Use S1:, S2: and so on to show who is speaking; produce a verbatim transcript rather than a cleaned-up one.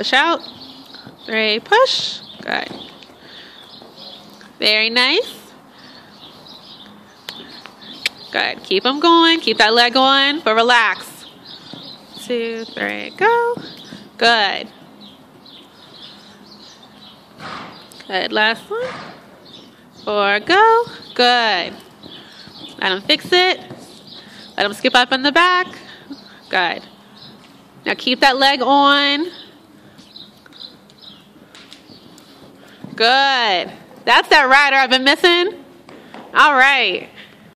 S1: Push out. Three, push. Good. Very nice. Good. Keep them going. Keep that leg on, but relax. Two, three, go. Good. Good. Last one. Four, go. Good. Let them fix it. Let them skip up in the back. Good. Now keep that leg on. Good. That's that rider I've been missing. All right.